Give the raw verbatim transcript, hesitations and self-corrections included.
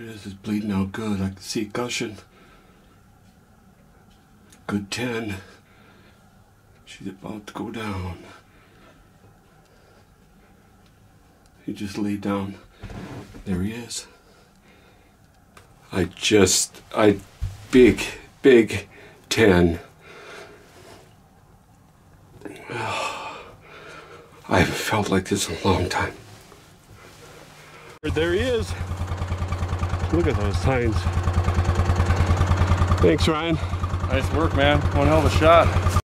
it is. It's bleeding out good. I can see it gushing. Good ten. She's about to go down. He just laid down. There he is. I just, I, big, big ten. I haven't felt like this in a long time. There he is. Look at those tines. Thanks, Ryan. Nice work, man. One hell of a shot.